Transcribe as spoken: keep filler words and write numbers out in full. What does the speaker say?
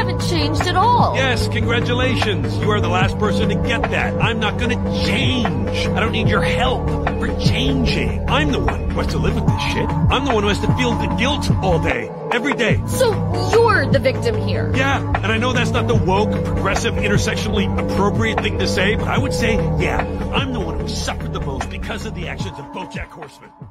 haven't changed at all. Yes, congratulations. You are the last person to get that. I'm not gonna change. I don't need your help for changing. I'm the one who has to live with this shit. I'm the one who has to feel the guilt all day, every day. So you're the victim here. Yeah, and I know that's not the woke, progressive, intersectionally appropriate thing to say, but I would say, yeah, I'm the one who suffered the most because of the actions of BoJack Horseman.